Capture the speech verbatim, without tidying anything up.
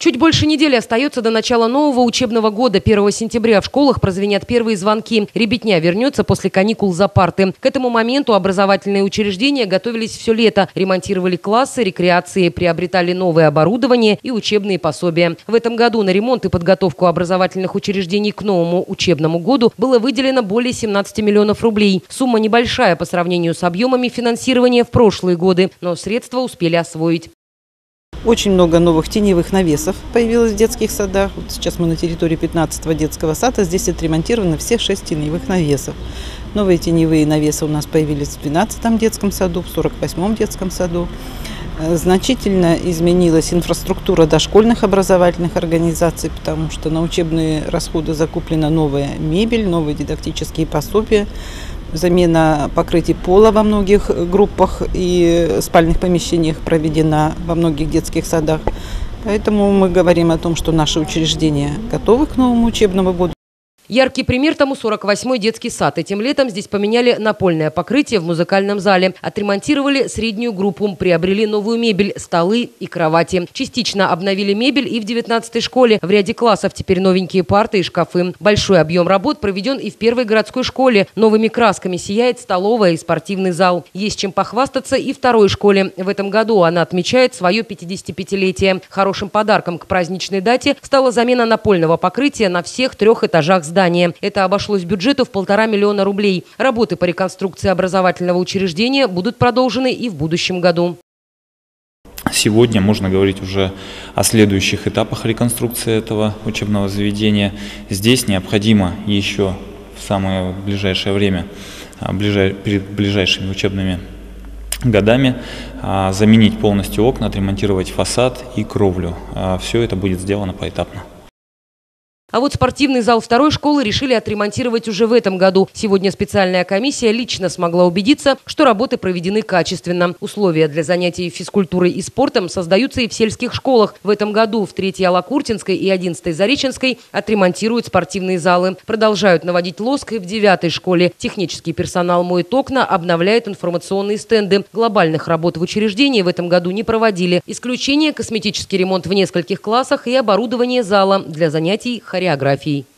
Чуть больше недели остается до начала нового учебного года. первого сентября в школах прозвенят первые звонки. Ребятня вернется после каникул за парты. К этому моменту образовательные учреждения готовились все лето. Ремонтировали классы, рекреации, приобретали новое оборудование и учебные пособия. В этом году на ремонт и подготовку образовательных учреждений к новому учебному году было выделено более семнадцати миллионов рублей. Сумма небольшая по сравнению с объемами финансирования в прошлые годы, но средства успели освоить. Очень много новых теневых навесов появилось в детских садах. Вот сейчас мы на территории пятнадцатого детского сада. Здесь отремонтированы все шесть теневых навесов. Новые теневые навесы у нас появились в двенадцатом детском саду, в сорок восьмом детском саду. Значительно изменилась инфраструктура дошкольных образовательных организаций, потому что на учебные расходы закуплена новая мебель, новые дидактические пособия. Замена покрытий пола во многих группах и спальных помещениях проведена во многих детских садах. Поэтому мы говорим о том, что наши учреждения готовы к новому учебному году. Яркий пример тому сорок восьмой детский сад. Этим летом здесь поменяли напольное покрытие в музыкальном зале, отремонтировали среднюю группу, приобрели новую мебель, столы и кровати. Частично обновили мебель и в девятнадцатой школе. В ряде классов теперь новенькие парты и шкафы. Большой объем работ проведен и в первой городской школе. Новыми красками сияет столовая и спортивный зал. Есть чем похвастаться и второй школе. В этом году она отмечает свое пятидесятипятилетие. Хорошим подарком к праздничной дате стала замена напольного покрытия на всех трех этажах здания. Это обошлось бюджету в полтора миллиона рублей. Работы по реконструкции образовательного учреждения будут продолжены и в будущем году. Сегодня можно говорить уже о следующих этапах реконструкции этого учебного заведения. Здесь необходимо еще в самое ближайшее время, перед ближайшими учебными годами, заменить полностью окна, отремонтировать фасад и кровлю. Все это будет сделано поэтапно. А вот спортивный зал второй школы решили отремонтировать уже в этом году. Сегодня специальная комиссия лично смогла убедиться, что работы проведены качественно. Условия для занятий физкультурой и спортом создаются и в сельских школах. В этом году в третьей Алакуртинской и одиннадцатой Зареченской отремонтируют спортивные залы. Продолжают наводить лоск и в девятой школе. Технический персонал моет окна, обновляет информационные стенды. Глобальных работ в учреждении в этом году не проводили. Исключение – косметический ремонт в нескольких классах и оборудование зала для занятий хореографией.